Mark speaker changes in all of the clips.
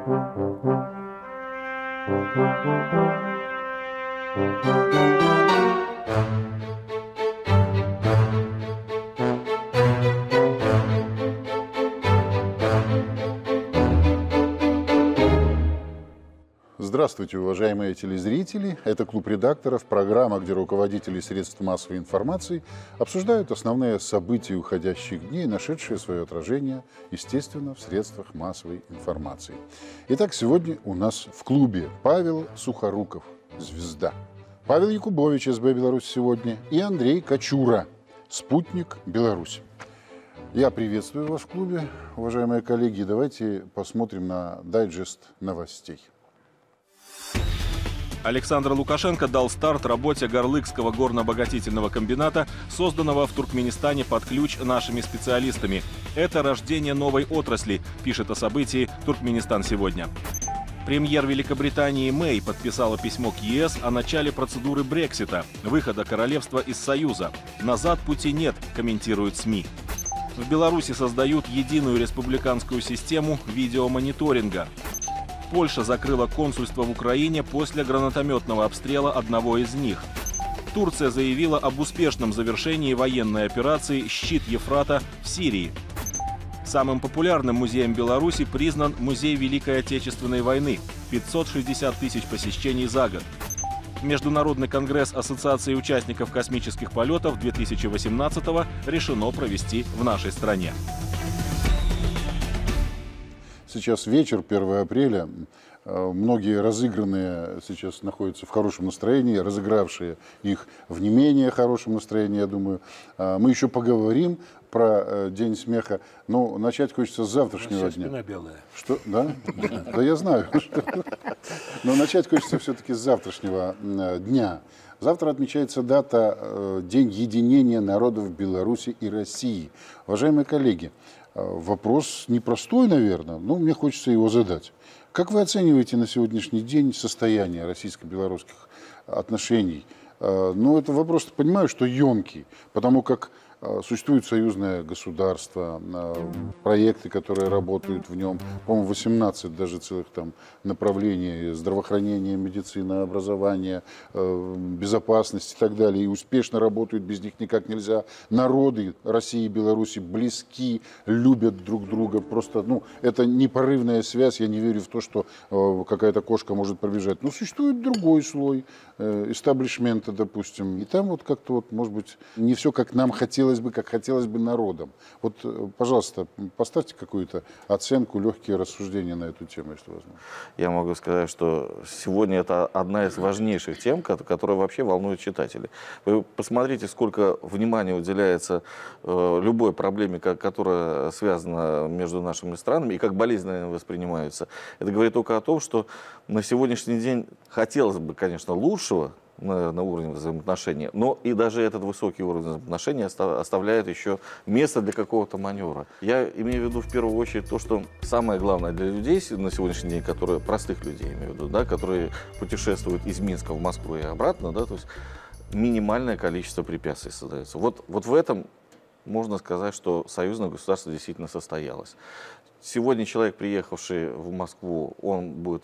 Speaker 1: Здравствуйте, уважаемые телезрители. Это «Клуб редакторов», программа, где руководители средств массовой информации обсуждают основные события уходящих дней, нашедшие свое отражение, естественно, в средствах массовой информации. Итак, сегодня у нас в клубе Павел Сухоруков, звезда, Павел Якубович, СБ «Беларусь сегодня» и Андрей Кочура, спутник Беларуси. Я приветствую вас в клубе, уважаемые коллеги. Давайте посмотрим на дайджест новостей.
Speaker 2: Александр Лукашенко дал старт работе Горлыкского горно-обогатительного комбината, созданного в Туркменистане под ключ нашими специалистами. Это рождение новой отрасли, пишет о событии «Туркменистан сегодня». Премьер Великобритании Мэй подписала письмо к ЕС о начале процедуры Брексита, выхода королевства из Союза. «Назад пути нет», комментируют СМИ. В Беларуси создают единую республиканскую систему видеомониторинга. Польша закрыла консульство в Украине после гранатометного обстрела одного из них. Турция заявила об успешном завершении военной операции «Щит Ефрата» в Сирии. Самым популярным музеем Беларуси признан Музей Великой Отечественной войны – 560 тысяч посещений за год. Международный конгресс Ассоциации участников космических полетов 2018-го решено провести в нашей стране.
Speaker 1: Сейчас вечер, 1 апреля. Многие разыгранные сейчас находятся в хорошем настроении, разыгравшие их в не менее хорошем настроении, я думаю. Мы еще поговорим про День смеха. Но начать хочется с завтрашнего дня.
Speaker 3: Спина белая.
Speaker 1: Что? Да? Да я знаю. Но начать хочется все-таки с завтрашнего дня. Завтра отмечается дата День единения народов Беларуси и России. Уважаемые коллеги, вопрос непростой, наверное, но мне хочется его задать. Как вы оцениваете на сегодняшний день состояние российско-белорусских отношений? Ну, это вопрос, понимаю, что емкий, потому как существует союзное государство, проекты, которые работают в нем, по-моему, 18 даже целых там направлений: здравоохранения, медицина, образование, безопасность и так далее, и успешно работают, без них никак нельзя. Народы России и Беларуси близки, любят друг друга, просто, ну, это непорывная связь, я не верю в то, что какая-то кошка может пробежать. Но существует другой слой эстаблишмента, допустим, и там вот как-то вот, может быть, не все как нам хотелось бы, как хотелось бы народам. Вот, пожалуйста, поставьте какую-то оценку, легкие рассуждения на эту тему, если возможно.
Speaker 4: Я могу сказать, что сегодня это одна из важнейших тем, которая вообще волнует читателей. Вы посмотрите, сколько внимания уделяется любой проблеме, которая связана между нашими странами, и как болезненно они воспринимаются. Это говорит только о том, что на сегодняшний день хотелось бы, конечно, лучшего на уровне взаимоотношений, но и даже этот высокий уровень взаимоотношений оставляет еще место для какого-то маневра. Я имею в виду в первую очередь то, что самое главное для людей на сегодняшний день, которые, простых людей, имею в виду, да, которые путешествуют из Минска в Москву и обратно, да, то есть минимальное количество препятствий создается. Вот в этом можно сказать, что союзное государство действительно состоялось. Сегодня человек, приехавший в Москву, он будет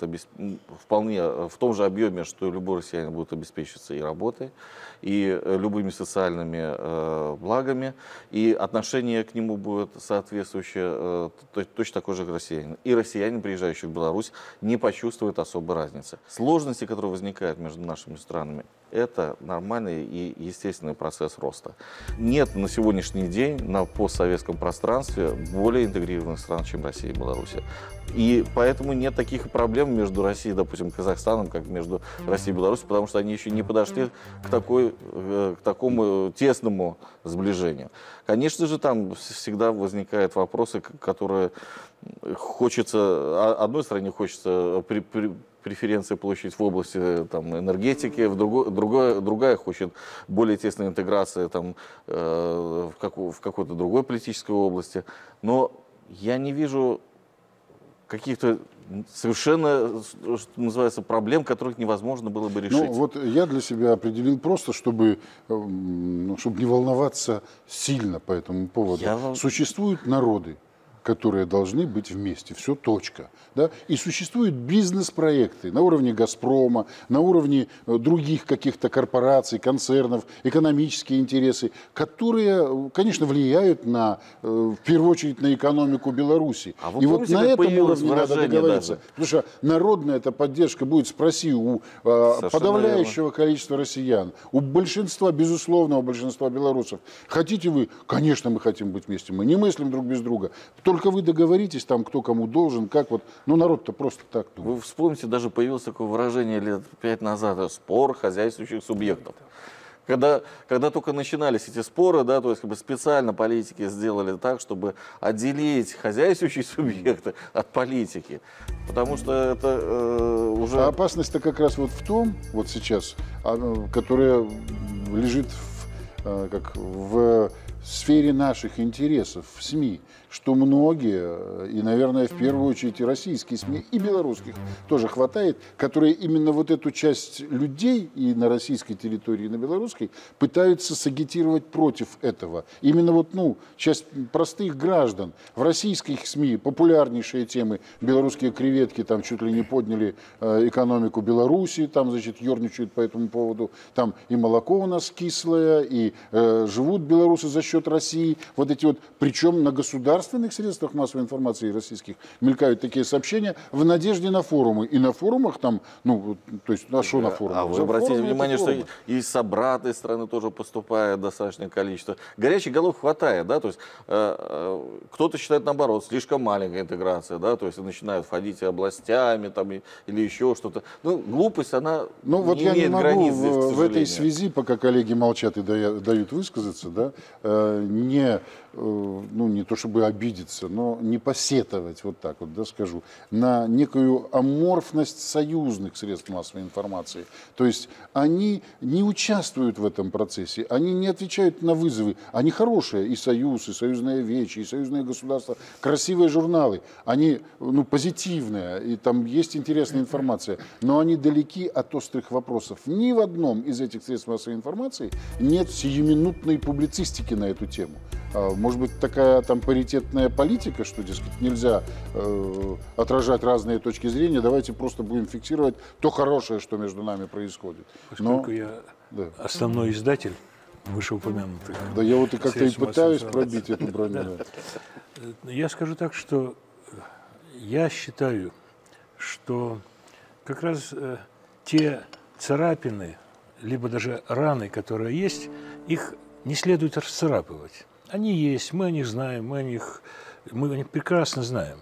Speaker 4: вполне в том же объеме, что и любой россиянин, будет обеспечиваться и работой, и любыми социальными благами, и отношение к нему будет соответствующее, точно такое же, как россиянин. И россиянин, приезжающий в Беларусь, не почувствует особой разницы. Сложности, которые возникают между нашими странами, это нормальный и естественный процесс роста. Нет на сегодняшний день на постсоветском пространстве более интегрированных стран, чем Россия и Беларусь. И поэтому нет таких проблем между Россией, допустим, Казахстаном, как между Россией и Беларусью, потому что они еще не подошли к такому тесному сближению. Конечно же, там всегда возникают вопросы, которые одной стране хочется преференции получить в области там, энергетики, другая хочет более тесной интеграции там, в какой-то другой политической области. Но я не вижу каких-то совершенно, что называется, проблем, которых невозможно было бы решить.
Speaker 1: Ну, вот я для себя определил просто, чтобы не волноваться сильно по этому поводу. Существуют народы, которые должны быть вместе. Все, точка. Да? И существуют бизнес-проекты на уровне «Газпрома», на уровне других каких-то корпораций, концернов, экономические интересы, которые, конечно, влияют на, в первую очередь на экономику Беларуси.
Speaker 4: А вы
Speaker 1: и
Speaker 4: помните,
Speaker 1: вот на
Speaker 4: как
Speaker 1: этом
Speaker 4: появилось
Speaker 1: уровне надо
Speaker 4: выражение
Speaker 1: договориться.
Speaker 4: даже?
Speaker 1: Потому что народная эта поддержка будет, спроси у подавляющего количества россиян, у большинства, безусловного большинства белорусов. Хотите вы? Конечно, мы хотим быть вместе. Мы не мыслим друг без друга. Только вы договоритесь, там, кто кому должен, как вот. Ну, народ-то просто так думает.
Speaker 4: Вы вспомните, даже появилось такое выражение лет 5 назад: спор хозяйствующих субъектов. Когда только начинались эти споры, да, то есть как бы специально политики сделали так, чтобы отделить хозяйствующие субъекты от политики. Потому что это уже...
Speaker 1: А опасность-то как раз вот в том, вот сейчас, которая лежит в сфере наших интересов в СМИ, что многие, и, наверное, в первую очередь и российские СМИ, и белорусских тоже хватает, которые именно вот эту часть людей и на российской территории, и на белорусской пытаются сагитировать против этого. Именно вот, часть простых граждан. В российских СМИ популярнейшие темы: белорусские креветки, там чуть ли не подняли экономику Беларуси, там, значит, ерничают по этому поводу. Там и молоко у нас кислое, и живут белорусы за счет России. Вот эти вот, причем на государственных средствах массовой информации российских мелькают такие сообщения в надежде на форумы. И на форумах там, то есть, что на форумах?
Speaker 4: А вы обратите внимание, что и с обратной стороны тоже поступает достаточное количество. Горячих голов хватает, да, то есть кто-то считает, наоборот, слишком маленькая интеграция, да, то есть начинают входить областями там, или еще что-то. Глупость, она
Speaker 1: вот
Speaker 4: не
Speaker 1: я
Speaker 4: имеет
Speaker 1: не могу
Speaker 4: границ здесь,
Speaker 1: в этой связи, пока коллеги молчат и дают высказаться, да, не то чтобы обидеться, но не посетовать, вот так вот, да, скажу, на некую аморфность союзных средств массовой информации. То есть они не участвуют в этом процессе, они не отвечают на вызовы. Они хорошие, и «Союз», и «Союзное Вече», и «Союзное государство», красивые журналы, они позитивные, и там есть интересная информация, но они далеки от острых вопросов. Ни в одном из этих средств массовой информации нет сиюминутной публицистики на эту тему. Может быть, такая там паритетная политика, что, дескать, нельзя отражать разные точки зрения, давайте просто будем фиксировать то хорошее, что между нами происходит.
Speaker 3: Поскольку я основной издатель вышеупомянутых.
Speaker 1: Да, я вот и как-то и пытаюсь пробить эту броню.
Speaker 3: Я скажу так, что я считаю, что как раз те царапины, либо даже раны, которые есть, их не следует расцарапывать. Они есть, мы о них знаем, мы о них прекрасно знаем.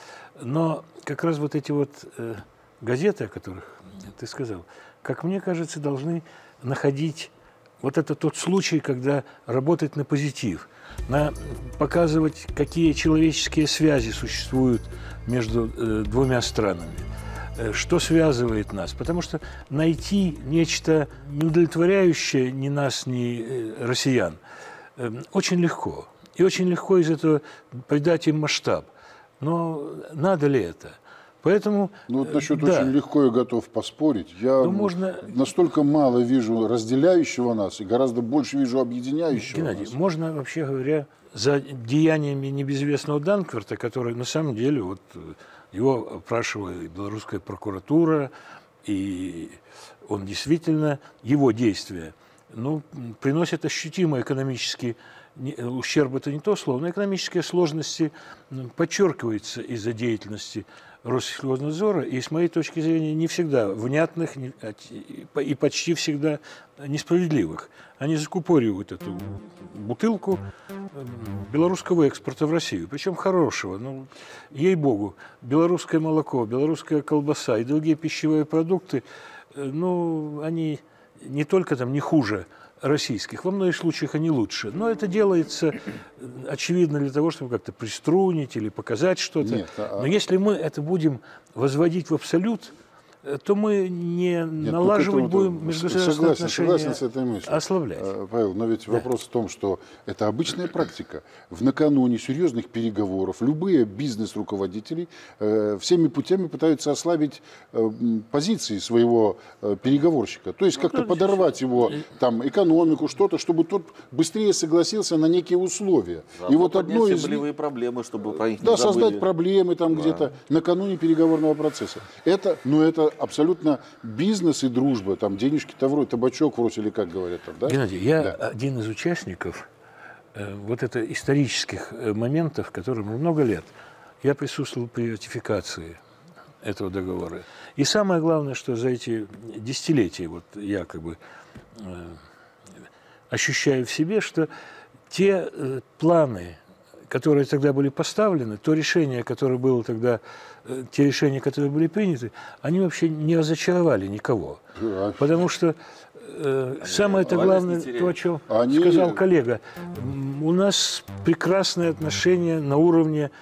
Speaker 3: Но как раз вот эти вот газеты, о которых ты сказал, как мне кажется, должны находить вот это тот случай, когда работать на позитив, показывать, какие человеческие связи существуют между двумя странами, что связывает нас. Потому что найти нечто не удовлетворяющее ни нас, ни россиян очень легко. И очень легко из этого придать им масштаб. Но надо ли это? Поэтому,
Speaker 1: вот насчет очень легко я готов поспорить. Я настолько мало вижу разделяющего нас и гораздо больше вижу объединяющего
Speaker 3: Геннадий,
Speaker 1: нас.
Speaker 3: можно, вообще говоря, за деяниями небезвестного Данкварта, который на самом деле, вот, его опрашивала и белорусская прокуратура, и он действительно, его действия, приносят ощутимый экономический ущерб, это не то слово, но экономические сложности подчеркиваются из-за деятельности Россельхознадзора, и, с моей точки зрения, не всегда внятных и почти всегда несправедливых. Они закупоривают эту бутылку белорусского экспорта в Россию, причем хорошего. Ей-богу, белорусское молоко, белорусская колбаса и другие пищевые продукты, они не только там не хуже российских, во многих случаях они лучше. Но это делается, очевидно, для того, чтобы как-то приструнить или показать что-то. Но если мы это будем возводить в абсолют, то мы не налаживать будем межгосударственные отношения,
Speaker 1: согласен с этой мыслью.
Speaker 3: ослаблять.
Speaker 1: Павел, но ведь вопрос в том, что это обычная практика. В накануне серьезных переговоров любые бизнес-руководители всеми путями пытаются ослабить позиции своего переговорщика. То есть как-то подорвать его там, экономику, что-то, чтобы тот быстрее согласился на некие условия.
Speaker 4: И вот одно из болевые проблемы, чтобы про них не забыли.
Speaker 1: Создать проблемы там где-то накануне переговорного процесса. Это абсолютно бизнес и дружба. Там денежки-то вроде, табачок вроде, или как говорят там, да?
Speaker 3: Геннадий, я один из участников вот это исторических моментов, которым много лет. Я присутствовал при ратификации этого договора. И самое главное, что за эти десятилетия вот я как бы ощущаю в себе, что те планы, которые тогда были поставлены, то решение, которое было тогда, те решения, которые были приняты, они вообще не разочаровали никого. Потому что самое-то главное, то, о чем сказал коллега, у нас прекрасные отношения на уровне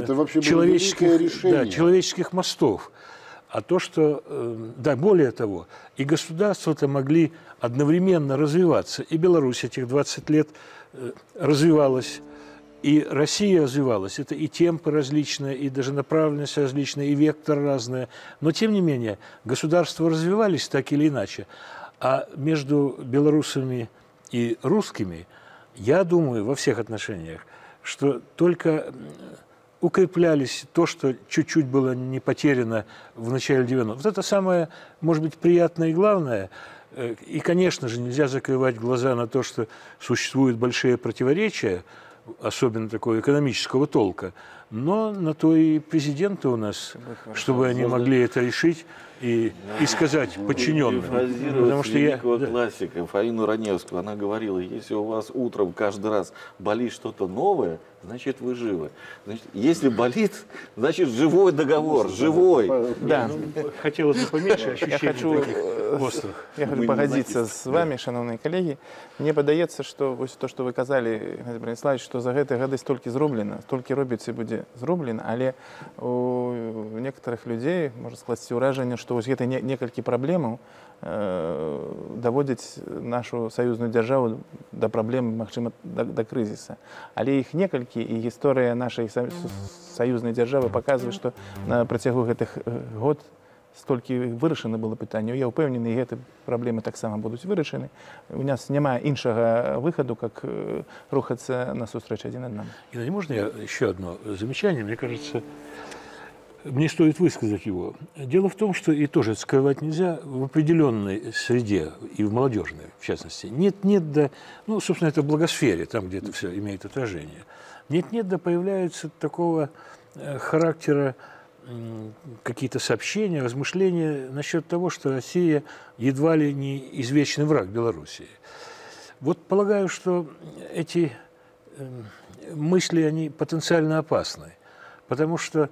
Speaker 3: человеческих мостов. А то, что, да, более того, и государства-то могли одновременно развиваться. И Беларусь этих 20 лет развивалась, и Россия развивалась. Это и темпы различные, и даже направленность различная, и вектор разная. Но, тем не менее, государства развивались так или иначе. А между белорусами и русскими, я думаю, во всех отношениях, что только укреплялись то, что чуть-чуть было не потеряно в начале 90-х. Вот это самое, может быть, приятное и главное. И, конечно же, нельзя закрывать глаза на то, что существуют большие противоречия, особенно такого экономического толка. Но на то и президенты у нас, чтобы они могли это решить и сказать подчиненным.
Speaker 4: Потому что великого классика Фаину Раневскую, она говорила, если у вас утром каждый раз болит что-то новое, значит вы живы. Значит, если болит, значит живой договор, живой.
Speaker 3: Да. Хотелось бы поменьше ощущений таких острых.
Speaker 5: Я хочу погодиться с вами, шановные коллеги. Мне падаецца, что то, что вы казали, Геннадий Браніславович, что за гэтыя гады столькі зроблена, столькі робіцца і будзе зроблена, але у некоторых людей можа скласці ўражанне, што вось гэта некалькі праблемаў даводзяць нашу саюзную дзяржаву да праблем, магчыма, да крызіса. Але іх некалькі, і гісторыя нашай саюзнай дзяржавы паказвае, што на працягу гэтых год столькі вырашана было пытанне. Я ўпэўнены, і гэты праблемы таксама будуць вырашаны. У нас няма іншага выхаду, как рухацца насустрач адзін аднаму.
Speaker 3: Геннадий, можно я еще одно замечание? Мне кажется, мне стоит высказать его. Дело в том, что, и тоже скрывать нельзя, в определенной среде, и в молодежной, в частности, нет-нет, да, ну, собственно, это в благосфере, там, где это все имеет отражение, нет-нет, да появляются такого характера какие-то сообщения, размышления насчет того, что Россия едва ли не извечный враг Белоруссии. Вот полагаю, что эти мысли, они потенциально опасны, потому что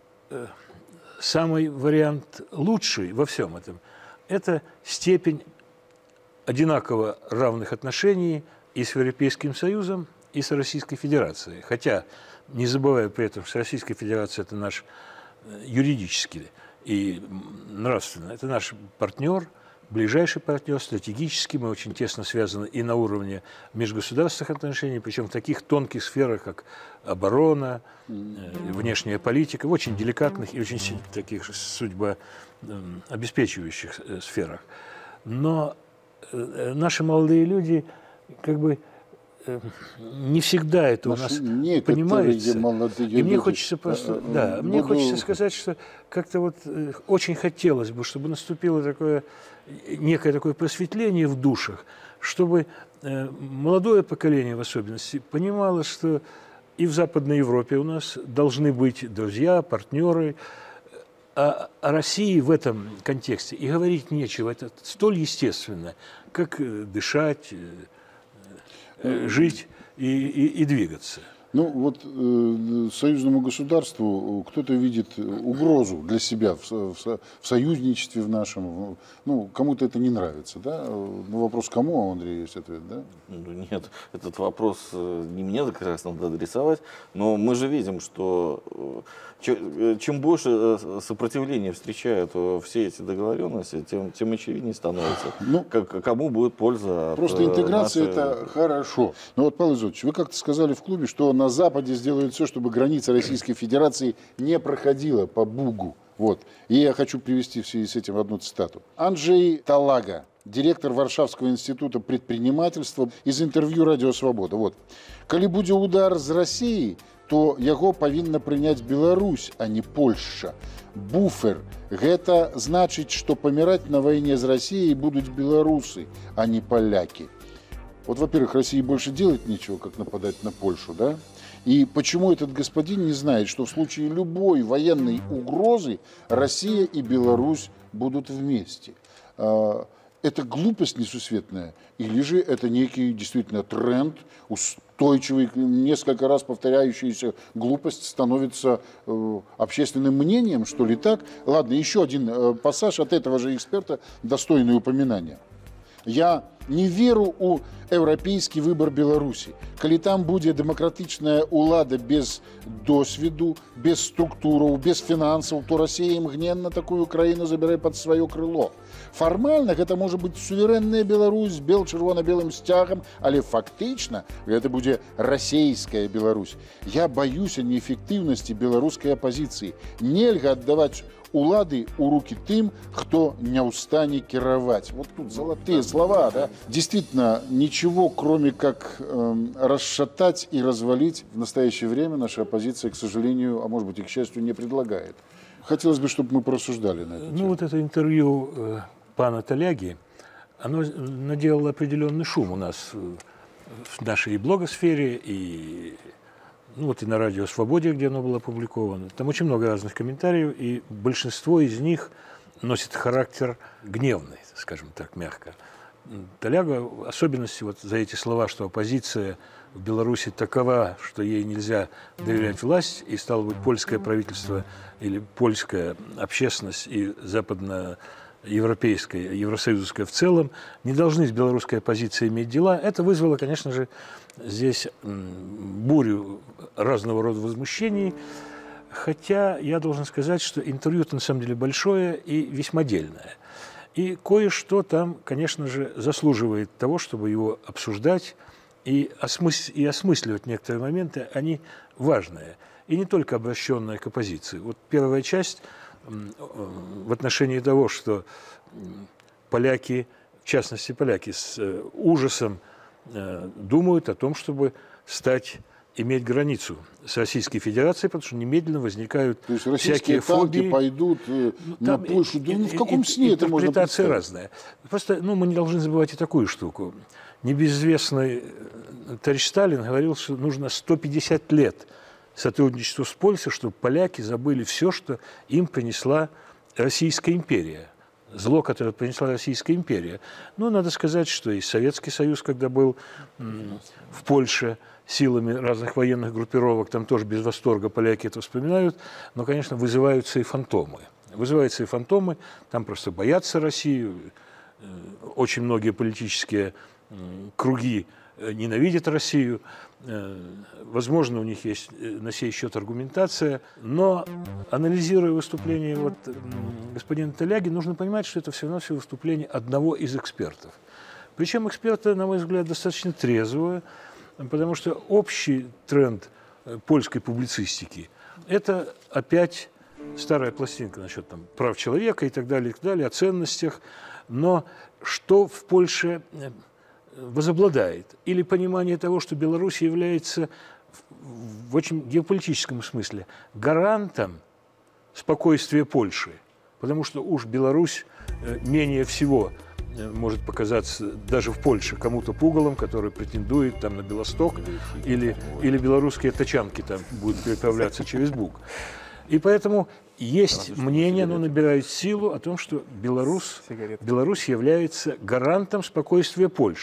Speaker 3: самый вариант лучший во всем этом – это степень одинаково равных отношений и с Европейским Союзом, и с Российской Федерацией. Хотя, не забывая при этом, что Российская Федерация – это наш юридически и нравственно, это наш партнер, ближайший партнер, стратегически, мы очень тесно связаны и на уровне межгосударственных отношений, причем в таких тонких сферах, как оборона, внешняя политика, в очень деликатных и очень таких судьбообеспечивающих сферах. Но наши молодые люди как бы не всегда это у нас понимается. И мне хочется просто, мне хочется сказать, что как-то вот очень хотелось бы, чтобы наступило такое, некое такое просветление в душах, чтобы молодое поколение в особенности понимало, что и в Западной Европе у нас должны быть друзья, партнеры, а о России в этом контексте и говорить нечего. Это столь естественно, как дышать, жить и двигаться.
Speaker 1: Ну вот союзному государству кто-то видит угрозу для себя в союзничестве в нашем. Ну, кому-то это не нравится, да? Ну, вопрос кому, а у Андрея есть ответ, да?
Speaker 4: Нет, этот вопрос не мне как раз надо адресовать, но мы же видим, что чем больше сопротивления встречают все эти договоренности, тем очевиднее становится, кому будет польза от
Speaker 1: просто интеграция это хорошо. Но вот, Павел Изотович, вы как-то сказали в клубе, что на Западе сделают все, чтобы граница Российской Федерации не проходила по Бугу. Вот. И я хочу привести в связи с этим одну цитату. Анджей Талага, директор Варшавского института предпринимательства, из интервью «Радио Свобода». Вот. «Коли будзе удар з Россией, то яго павінна прыняць Беларусь, а не Польша. Буфер – гэта значыць, што паміраць на войне з Россией будуць беларусы, а не поляки». Вот, во-первых, России больше делать нечего, как нападать на Польшу, да? И почему этот господин не знает, что в случае любой военной угрозы Россия и Беларусь будут вместе? Это глупость несусветная? Или же это некий действительно тренд, устойчивый, несколько раз повторяющаяся глупость становится общественным мнением, что ли так? Ладно, еще один пассаж от этого же эксперта, достойный упоминания. Я не веру у еўрапейскі выбор Беларусі. Калі там будзе дэмакратычная ўлада без досведу, без структураў, без фінансаў, то Россия імгненна такую краіну забярэ пад сваё крыло. Фармальна гэта можа быць суверэнная Беларусь з чырвона-белым сцягам, але фактычна гэта будзе расейская Беларусь. Я баюся неэфектыўнасці беларускай апазіцыі. Нельга аддаваць улады у руки тым, кто не устане кировать. Вот тут золотые слова, да? Действительно, ничего, кроме как расшатать и развалить, в настоящее время наша оппозиция, к сожалению, а может быть и к счастью, не предлагает. Хотелось бы, чтобы мы порассуждали на эту тему.
Speaker 3: Ну, вот это интервью пана Таляги, оно наделало определенный шум у нас в нашей блогосфере и... Ну, вот и на «Радио Свободе», где оно было опубликовано. Там очень много разных комментариев, и большинство из них носит характер гневный, скажем так, мягко. Таляга, особенности вот за эти слова, что оппозиция в Беларуси такова, что ей нельзя доверять власть, и стало быть польское правительство или польская общественность и западноевропейская, евросоюзская в целом не должны с белорусской оппозицией иметь дела. Это вызвало, конечно же, здесь бурю разного рода возмущений, хотя я должен сказать, что интервью-то на самом деле большое и весьма дельное. И кое-что там, конечно же, заслуживает того, чтобы его обсуждать и осмысливать некоторые моменты, они важные. И не только обращенные к оппозиции. Вот первая часть в отношении того, что поляки, в частности поляки, с ужасом думают о том, чтобы иметь границу с Российской Федерацией, потому что немедленно возникают всякие фобии.
Speaker 1: Пойдут на Польшу. Да, в каком сне это можно представить?
Speaker 3: Интерпретация разная. Просто мы не должны забывать и такую штуку. Небезызвестный товарищ Сталин говорил, что нужно 150 лет сотрудничеству с Польшей, чтобы поляки забыли все, что им принесла Российская империя. Зло, которое принесла Российская империя. Но надо сказать, что и Советский Союз, когда был в Польше силами разных военных группировок, там тоже без восторга поляки это вспоминают, но, конечно, вызываются и фантомы. Вызываются и фантомы, там просто боятся Россию, очень многие политические круги ненавидят Россию. Возможно, у них есть на сей счет аргументация, но, анализируя выступление господина Таляги, нужно понимать, что это все-равно выступление одного из экспертов. Причем эксперта, на мой взгляд, достаточно трезвого, потому что общий тренд польской публицистики – это опять старая пластинка насчет прав человека и так далее, о ценностях. Но что в Польше возобладает? Или понимание того, что Беларусь является в очень геополитическом смысле гарантом спокойствия Польши, потому что уж Беларусь менее всего может показаться даже в Польше кому-то пугалом, который претендует на Белосток, или белорусские тачанки там будут переправляться через Буг. И поэтому есть мнение, оно набирает силу о том, что Беларусь является гарантом спокойствия Польши.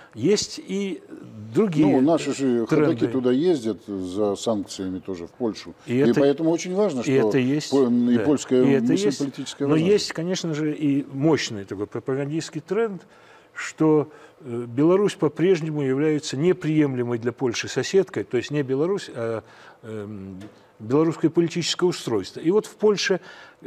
Speaker 3: есть и другие
Speaker 1: Ну, наши же ходаки
Speaker 3: тренды.
Speaker 1: туда ездят за санкциями тоже в Польшу. И
Speaker 3: это-
Speaker 1: поэтому очень важно, что
Speaker 3: И это есть,
Speaker 1: и
Speaker 3: да,
Speaker 1: польская
Speaker 3: и это
Speaker 1: мысль
Speaker 3: есть.
Speaker 1: политическая
Speaker 3: Но
Speaker 1: важна.
Speaker 3: есть, конечно же, и мощный такой пропагандистский тренд, что Беларусь по-прежнему является неприемлемой для Польши соседкой, то есть не Беларусь, а белорусское политическое устройство. И вот в Польше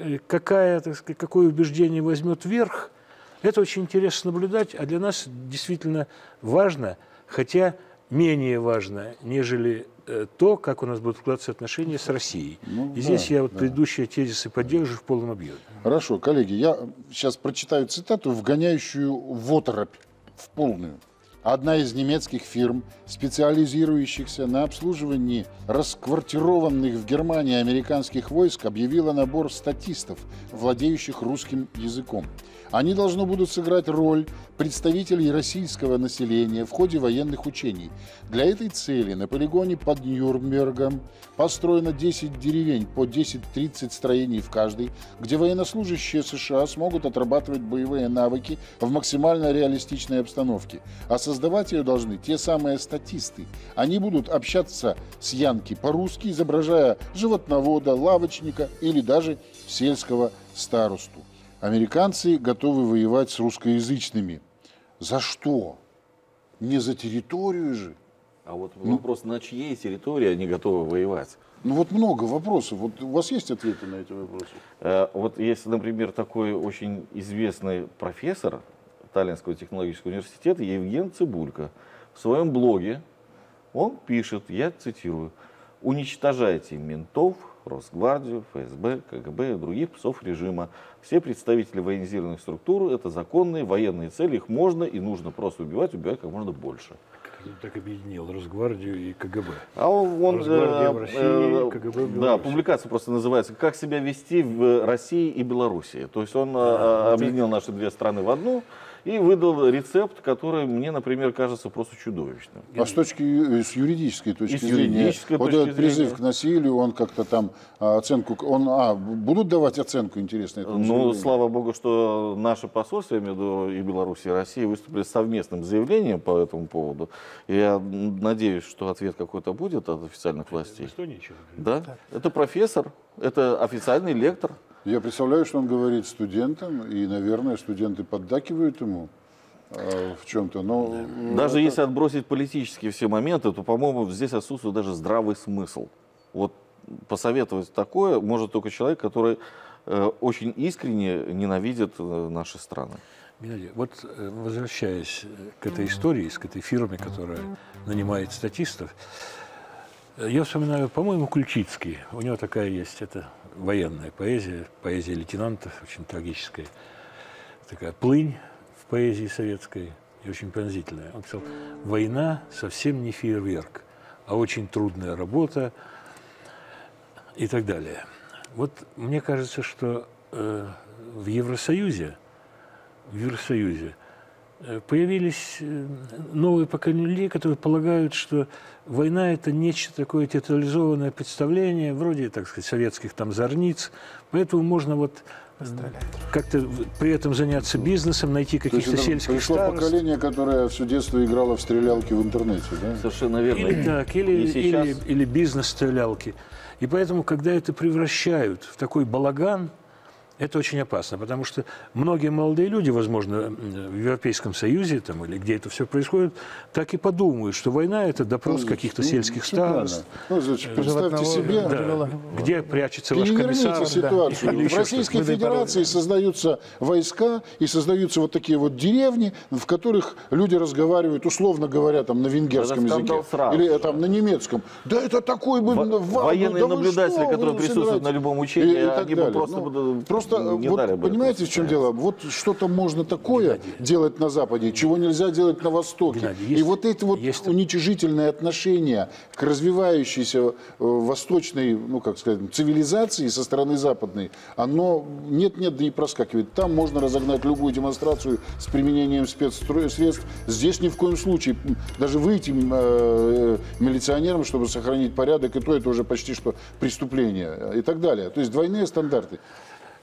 Speaker 3: так сказать, какое убеждение возьмет верх, это очень интересно наблюдать, а для нас действительно важно, хотя менее важно, нежели то, как у нас будут складываться отношения с Россией.
Speaker 1: Ну,
Speaker 3: И здесь
Speaker 1: да,
Speaker 3: я вот предыдущие тезисы поддерживаю в полном объеме.
Speaker 1: Хорошо, коллеги, я сейчас прочитаю цитату, вгоняющую в оторопь, в полную. Одна из немецких фирм, специализирующихся на обслуживании расквартированных в Германии американских войск, объявила набор статистов, владеющих русским языком. Они должны будут сыграть роль представителей российского населения в ходе военных учений. Для этой цели на полигоне под Нюрнбергом построено 10 деревень по 10-30 строений в каждой, где военнослужащие США смогут отрабатывать боевые навыки в максимально реалистичной обстановке. А создавать ее должны те самые статисты. Они будут общаться с янки по-русски, изображая животновода, лавочника или даже сельского старосту. Американцы готовы воевать с русскоязычными. За что? Не за территорию же.
Speaker 4: А вот вопрос, на чьей территории они готовы воевать?
Speaker 1: Ну вот много вопросов. Вот у вас есть ответы на эти вопросы?
Speaker 4: Вот есть, например, такой очень известный профессор Таллинского технологического университета Евген Цыбулько. В своем блоге он пишет, я цитирую: «Уничтожайте ментов, Росгвардию, ФСБ, КГБ и других псов режима. Все представители военизированных структур – это законные военные цели, их можно и нужно просто убивать как можно больше».
Speaker 3: Он так объединил Росгвардию и КГБ.
Speaker 4: А он
Speaker 3: Росгвардия в России, КГБ в
Speaker 4: да,
Speaker 3: Беларуси.
Speaker 4: публикация просто называется «Как себя вести в России и Белоруссии». То есть он объединил наши две страны в одну и выдал рецепт, который мне, например, кажется просто чудовищным.
Speaker 1: А с юридической точки
Speaker 4: с
Speaker 1: зрения,
Speaker 4: юридической
Speaker 1: вот
Speaker 4: точки
Speaker 1: этот призыв
Speaker 4: зрения.
Speaker 1: к насилию, он как-то там оценку, будут давать оценку, интересно, этому
Speaker 4: Ну,
Speaker 1: заявлению?
Speaker 4: слава богу, что наши посольства, я имею в виду и Беларусь, и Россия, выступили с совместным заявлением по этому поводу. И я надеюсь, что ответ какой-то будет от официальных
Speaker 3: В
Speaker 4: властей.
Speaker 3: Эстонии что-то.
Speaker 4: Да, это профессор, это официальный лектор.
Speaker 1: Я представляю, что он говорит студентам, и, наверное, студенты поддакивают ему в чем-то. Но
Speaker 4: Даже
Speaker 1: это-
Speaker 4: если отбросить политические все моменты, то, по-моему, здесь отсутствует даже здравый смысл. Вот посоветовать такое может только человек, который очень искренне ненавидит наши страны.
Speaker 3: Геннадий, вот возвращаясь к этой истории, к этой фирме, которая нанимает статистов, я вспоминаю, по-моему, Ключицкий. У него такая есть, это военная поэзия, поэзия лейтенантов, очень трагическая. Такая плынь в поэзии советской и очень пронзительная. Он писал: «Война совсем не фейерверк, а очень трудная работа» и так далее. Вот мне кажется, что в Евросоюзе появились новые поколения людей, которые полагают, что война – это нечто такое театрализованное представление, вроде, так сказать, советских там зорниц. Поэтому можно вот как-то при этом заняться бизнесом, найти
Speaker 1: То есть
Speaker 3: каких-то
Speaker 1: это
Speaker 3: сельских
Speaker 1: пришло
Speaker 3: старост.
Speaker 1: поколение, которое все детство играло в стрелялки в интернете, да?
Speaker 4: Совершенно верно.
Speaker 3: Или так,
Speaker 4: И сейчас...
Speaker 3: или бизнес-стрелялки. И поэтому, когда это превращают в такой балаган, это очень опасно, потому что многие молодые люди, возможно, в Европейском Союзе там, или где это все происходит, так и подумают, что война – это допрос каких-то сельских
Speaker 1: Всё правильно.
Speaker 3: старост,
Speaker 1: Ну, значит, представьте себе,
Speaker 3: да, где прячется ваш
Speaker 1: переверните
Speaker 3: комиссар.
Speaker 1: ситуацию.
Speaker 3: или
Speaker 1: В
Speaker 3: еще
Speaker 1: Российской
Speaker 3: что-то.
Speaker 1: Федерации создаются войска и создаются вот такие вот деревни, в которых люди разговаривают, условно говоря, там на венгерском
Speaker 4: Это
Speaker 1: языке
Speaker 4: скандал сразу
Speaker 1: или
Speaker 4: же.
Speaker 1: там на немецком. Да это такой бы
Speaker 4: Военные наблюдатели, которые присутствуют на любом учении, они бы просто не
Speaker 1: вот
Speaker 4: дали бы
Speaker 1: понимаете,
Speaker 4: этого
Speaker 1: в чем дело? Вот что-то можно такое делать на Западе, чего нельзя делать на Востоке.
Speaker 3: Геннадий,
Speaker 1: И
Speaker 3: есть-
Speaker 1: вот это вот
Speaker 3: есть-
Speaker 1: уничижительное отношение к развивающейся восточной, ну как сказать, цивилизации со стороны западной, оно нет-нет, да и проскакивает. Там можно разогнать любую демонстрацию с применением спецсредств. Здесь ни в коем случае. Даже выйти милиционерам, чтобы сохранить порядок, и то это уже почти что преступление и так далее. То есть двойные стандарты.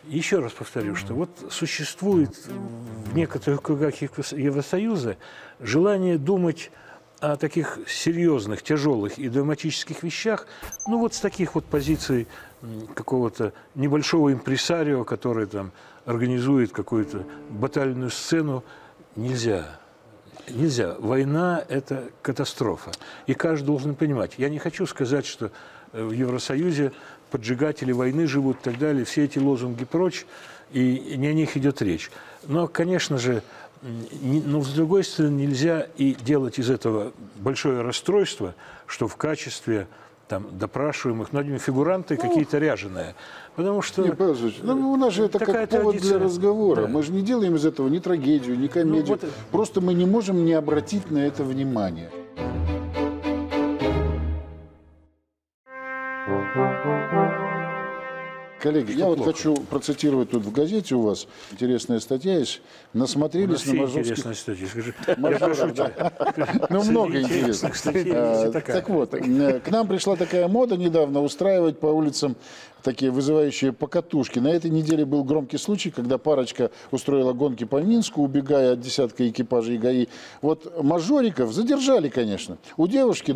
Speaker 3: Еще раз повторю, что вот существует в некоторых кругах Евросоюза желание думать о таких серьезных, тяжелых и драматических вещах, ну вот с таких вот позиций какого-то небольшого импресарио, который там организует какую-то батальную сцену, нельзя. Нельзя. Война – это катастрофа. И каждый должен понимать. Я не хочу сказать, что в Евросоюзе поджигатели войны живут и так далее. Все эти лозунги прочь, и не о них идет речь. Но, конечно же, но с другой стороны, нельзя и делать из этого большое расстройство, что в качестве там, допрашиваемых, над ними фигуранты какие-то ряженые. Потому что
Speaker 1: у нас же это как повод для разговора.
Speaker 3: Да.
Speaker 1: Мы же не делаем из этого ни трагедию, ни комедию. Просто мы не можем не обратить на это внимание. Коллеги, я вот хочу процитировать тут в газете у вас, интересная статья есть, насмотрелись на мажорских...
Speaker 3: интересная статья, скажи. Я прошу тебя.
Speaker 1: Ну, много интересных. Так вот, к нам пришла такая мода недавно устраивать по улицам такие вызывающие покатушки. На этой неделе был громкий случай, когда парочка устроила гонки по Минску, убегая от десятка экипажей ГАИ. Вот мажориков задержали, конечно. У девушки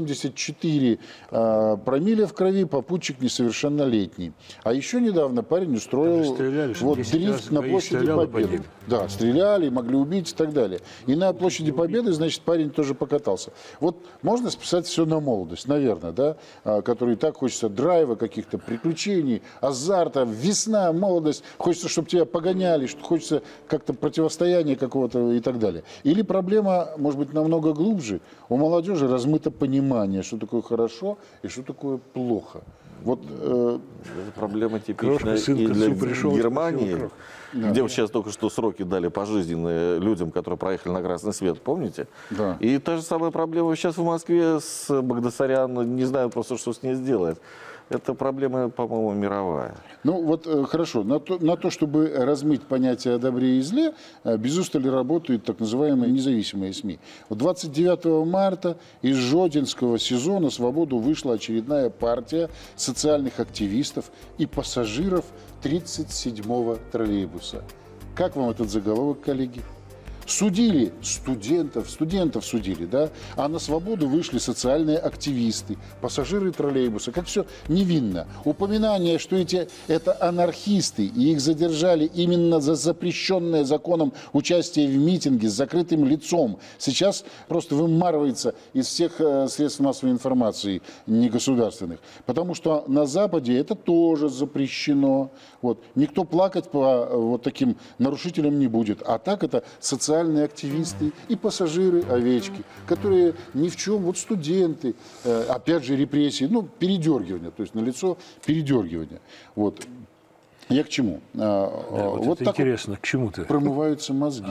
Speaker 1: 0,74 промилле в крови, попутчик несовершеннолетний. А еще недавно парень устроил дрифт на площади Победы. Да, стреляли, могли убить и так далее. И на площади Победы, значит, парень тоже покатался. Вот можно списать все на молодость, наверное, да, который так хочется драйва, каких-то приключений, азарта, весна, молодость. Хочется, чтобы тебя погоняли, что хочется как-то противостояния какого-то и так далее. Или проблема, может быть, намного глубже. У молодежи размыто понимание, что такое хорошо и что такое плохо. Вот
Speaker 4: это проблема типичная и для Германии, где вот сейчас только что сроки дали пожизненные людям, которые проехали на красный свет, помните?
Speaker 1: Да.
Speaker 4: И та же самая проблема сейчас в Москве с Багдасарян, не знаю просто, что с ней сделать. Это проблема, по-моему, мировая.
Speaker 1: Ну вот хорошо, на то, чтобы размыть понятие о добре и зле, без устали работают так называемые независимые СМИ. 29 марта из Жодинского СИЗО на свободу вышла очередная партия социальных активистов и пассажиров 37-го троллейбуса. Как вам этот заголовок, коллеги? Судили студентов судили, да, а на свободу вышли социальные активисты, пассажиры троллейбуса, как все невинно. Упоминание, что это анархисты, и их задержали именно за запрещенное законом участие в митинге с закрытым лицом, сейчас просто вымарывается из всех средств массовой информации негосударственных. Потому что на Западе это тоже запрещено. Вот. Никто плакать по вот таким нарушителям не будет. А так это социальные активисты и пассажиры овечки, которые ни в чем, вот студенты, опять же репрессии, ну, передергивание, то есть налицо передергивание. Вот. Я к чему?
Speaker 3: Вот это интересно, к чему-то.
Speaker 1: Промываются мозги.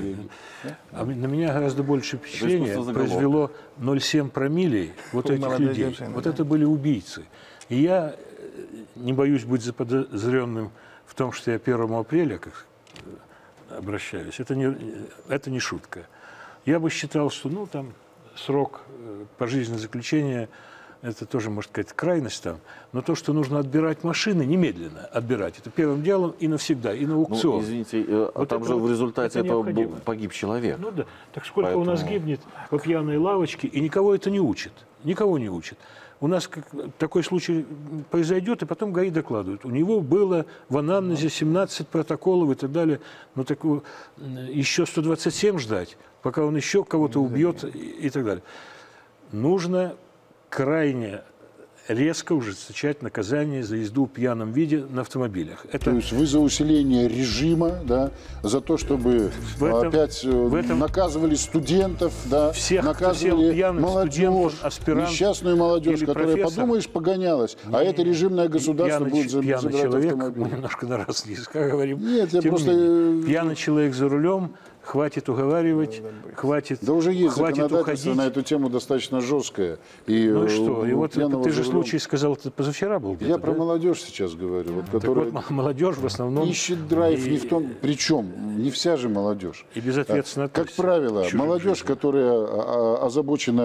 Speaker 3: На меня гораздо больше впечатления произвело 0,7 промилле вот этих людей. Вот это были убийцы. И я не боюсь быть заподозренным в том, что я 1 апреля, как обращаюсь. Это не шутка. Я бы считал, что ну, там, срок пожизненного заключения, это тоже, можно сказать, крайность там. Но то, что нужно отбирать машины, немедленно отбирать. Это первым делом и навсегда, и на аукцион.
Speaker 4: Ну, извините, вот там же в результате этого погиб человек.
Speaker 3: Ну да. Так сколько у нас гибнет по пьяной лавочке, и никого это не учит. Никого не учит. У нас такой случай произойдет, и потом ГАИ докладывают. У него было в анамнезе 17 протоколов и так далее. Но так, еще 127 ждать, пока он еще кого-то убьет и так далее. Нужно крайне резко ужесточать наказание за езду в пьяном виде на автомобилях.
Speaker 1: То есть вы за усиление режима, да, за то, чтобы опять наказывали студентов, да, наказывали молодежь, несчастную молодежь, которая, подумаешь, погонялась, а это режимное государство будет забирать автомобиль.
Speaker 3: Мы немножко на раз языка говорим.
Speaker 1: Нет, я просто...
Speaker 3: Пьяный человек за рулем, хватит уговаривать, хватит
Speaker 1: да уже есть законодательство
Speaker 3: уходить.
Speaker 1: На эту тему достаточно жесткое. И
Speaker 3: ну что, и вот ты же случай сказал, это позавчера был где-то.
Speaker 1: Я про молодежь сейчас говорю, вот, которая
Speaker 3: вот, молодежь в основном
Speaker 1: ищет драйв не в том, причем не вся же молодежь.
Speaker 3: И безответственно.
Speaker 1: Как правило, молодежь, которая озабочена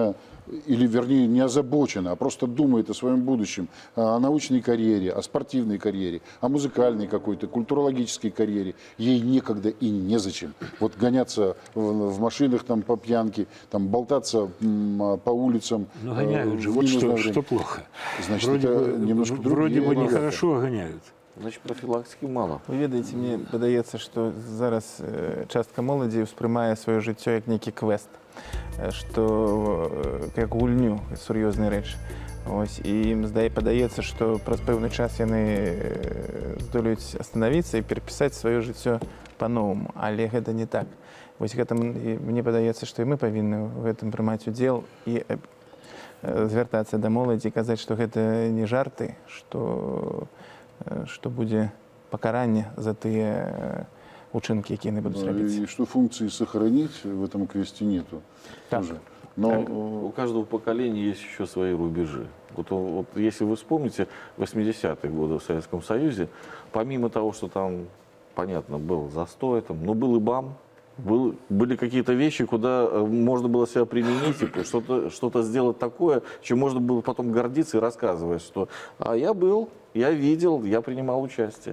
Speaker 1: или, вернее, не озабочена, а просто думает о своем будущем, о научной карьере, о спортивной карьере, о музыкальной какой-то, культурологической карьере, ей некогда и незачем. Вот гоняться в машинах там по пьянке, там болтаться по улицам.
Speaker 3: Ну, гоняют же, вот что плохо.
Speaker 1: Значит,
Speaker 3: вроде
Speaker 1: это
Speaker 3: бы,
Speaker 1: немножко
Speaker 3: вроде бы нехорошо, а гоняют.
Speaker 4: Значить, профілактики мало.
Speaker 5: Ви ведаєте, мені видається, що зараз частка молоді сприймає своє життя як некий квест, що як гульню, серйозні речі. Ось, і їм подається, що праз певний час вони здолюють остановитися і переписати своє життя по-новому. Але це не так. Ось мені подається, що і ми повинні в цьому приймати уділ і звертатися до молоді і казати, що це не жарти, что будет покарание за те учинки, які не будут робиться.
Speaker 1: И что функции сохранить в этом квесте нету.
Speaker 5: Так.
Speaker 1: Тоже. Но
Speaker 4: У каждого поколения есть еще свои рубежи. Вот если вы вспомните 80-е годы в Советском Союзе, помимо того, что там, понятно, был застой, там, но был и БАМ, были какие-то вещи, куда можно было себя применить, и что-то сделать такое, чем можно было потом гордиться и рассказывать, что я был, я видел, я принимал участие.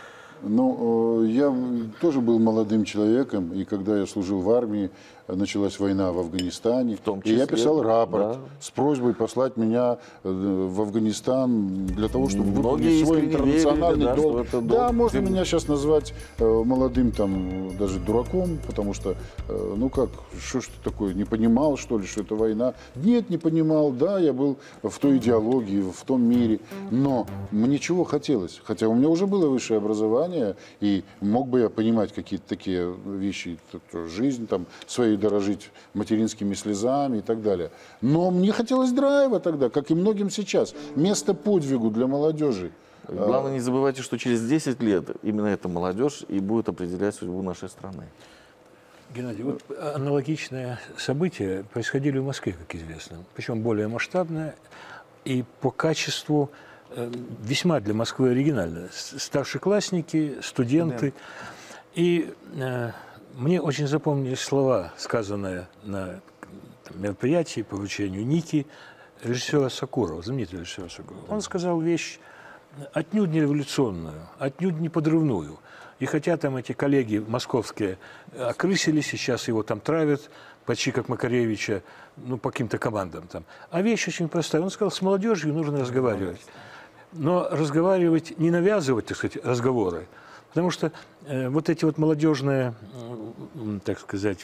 Speaker 1: Ну, я тоже был молодым человеком, и когда я служил в армии, началась война в Афганистане, и я писал рапорт с просьбой послать меня в Афганистан для того, чтобы выполнить свой интернациональный долг. Да, можно меня сейчас назвать молодым, там, даже дураком, потому что, ну как, что ж ты такое, не понимал, что ли, что это война? Нет, не понимал, да, я был в той идеологии, в том мире, но мне чего хотелось? Хотя у меня уже было высшее образование, и мог бы я понимать какие-то такие вещи, жизнь, там, своей дорожить материнскими слезами и так далее. Но мне хотелось драйва тогда, как и многим сейчас. Место подвигу для молодежи.
Speaker 4: Главное, не забывайте, что через 10 лет именно эта молодежь и будет определять судьбу нашей страны.
Speaker 3: Геннадий, вот аналогичные события происходили в Москве, как известно. Причем более масштабное и по качеству весьма для Москвы оригинально. Старшеклассники, студенты. И мне очень запомнились слова, сказанные на мероприятии по вручению Ники режиссера Сокурова, знаменитого режиссера Сокурова. Он сказал вещь отнюдь не революционную, отнюдь не подрывную. И хотя там эти коллеги московские окрысились, сейчас его там травят, почти как Макаревича, ну, по каким-то командам там. А вещь очень простая. Он сказал, с молодежью нужно разговаривать. Но разговаривать, не навязывать, так сказать, разговоры. Потому что вот эти вот молодежные, так сказать,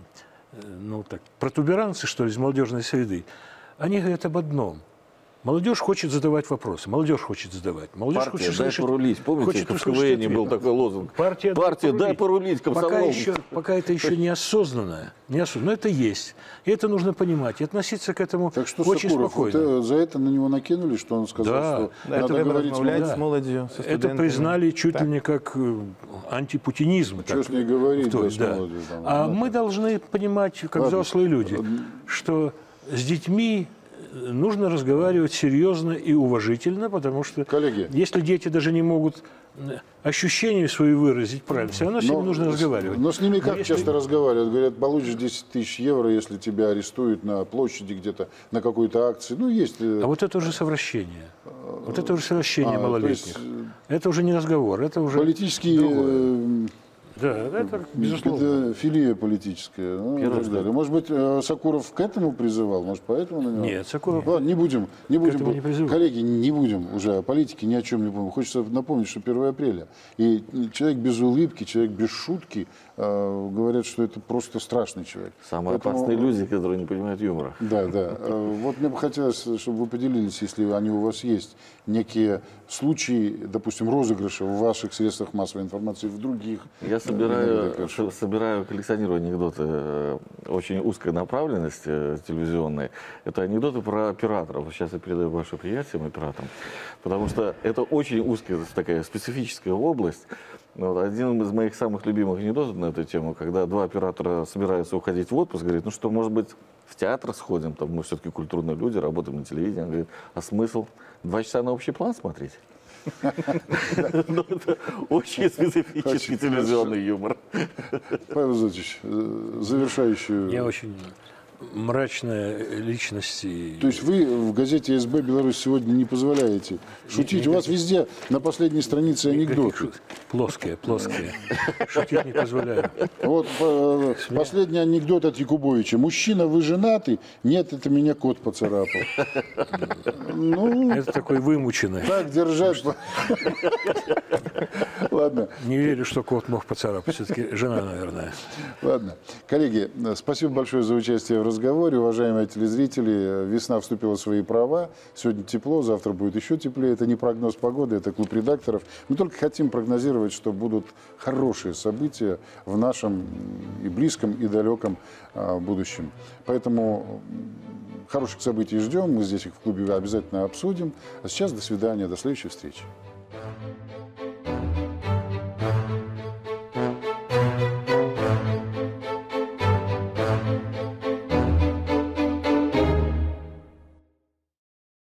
Speaker 3: ну так, протуберанцы, что ли, из молодежной среды, они говорят об одном. Молодежь хочет задавать вопросы, молодежь хочет задавать. Молодежь
Speaker 4: партия,
Speaker 3: хочет
Speaker 4: дай порулить. Помните, в КВН был такой лозунг? Партия, дай порулить, комсомол.
Speaker 3: Пока это еще неосознанное, но это есть. И это нужно понимать. И относиться к этому
Speaker 1: так что,
Speaker 3: очень
Speaker 1: Сокуров,
Speaker 3: спокойно.
Speaker 1: За это на него накинули, что он сказал, что надо говорить
Speaker 5: с молодью, со
Speaker 3: это признали чуть ли не как антипутинизм.
Speaker 1: Что с ней говорить,
Speaker 3: да. А мы должны понимать, как взрослые люди, что с детьми нужно разговаривать серьезно и уважительно, потому что
Speaker 1: коллеги,
Speaker 3: если дети даже не могут ощущения свои выразить правильно, все равно с ними нужно разговаривать.
Speaker 1: Но с ними как часто разговаривают? Говорят, получишь 10 тысяч евро, если тебя арестуют на площади где-то, на какой-то акции. Ну, есть...
Speaker 3: А вот это уже совращение. Вот это уже совращение малолетних. Это уже не разговор, это уже
Speaker 1: политические...
Speaker 3: Да, это безусловно.
Speaker 1: Педофилия политическая. Ну, и так далее. Может быть, Сокуров к этому призывал? Может, поэтому на него?
Speaker 3: Нет, Сокуров...
Speaker 1: Ладно, не будем. Не
Speaker 3: коллеги,
Speaker 1: не будем уже о политике, ни о чем не будем. Хочется напомнить, что 1 апреля. И человек без улыбки, человек без шутки, говорят, что это просто страшный человек.
Speaker 4: Самые опасные люди, которые не понимают юмора.
Speaker 1: Да, да. Вот мне бы хотелось, чтобы вы поделились, если они у вас есть, некие случаи, допустим, розыгрыша в ваших средствах массовой информации, в других.
Speaker 4: Я собираю, коллекционирую анекдоты очень узкой направленности телевизионной. Это анекдоты про операторов. Сейчас я передаю ваше приятие операторам, потому что это очень узкая такая специфическая область. Вот один из моих самых любимых анекдотов на эту тему, когда два оператора собираются уходить в отпуск, говорит, ну что, может быть, в театр сходим, там мы все-таки культурные люди, работаем на телевидении. Он говорит, а смысл? 2 часа на общий план смотреть? Это очень специфический телевизионный юмор.
Speaker 1: Павел Зотович, завершающую...
Speaker 3: Я очень мрачная личность.
Speaker 1: То есть вы в газете СБ «Беларусь сегодня» не позволяете шутить? У вас везде на последней странице анекдоты.
Speaker 3: Плоские. Шутить не позволяю.
Speaker 1: Вот последний анекдот от Якубовича. Мужчина, вы женаты? Нет, это меня кот поцарапал. Ну,
Speaker 3: Это такой вымученный.
Speaker 1: так держать. Ладно.
Speaker 3: Не верю, что кот мог поцарапать. Все-таки жена, наверное.
Speaker 1: Ладно. Коллеги, спасибо большое за участие в разговоре. Уважаемые телезрители, весна вступила в свои права. Сегодня тепло, завтра будет еще теплее. Это не прогноз погоды, это клуб редакторов. Мы только хотим прогнозировать, что будут хорошие события в нашем и близком, и далеком будущем. Поэтому хороших событий ждем. Мы здесь их в клубе обязательно обсудим. А сейчас до свидания, до следующей встречи.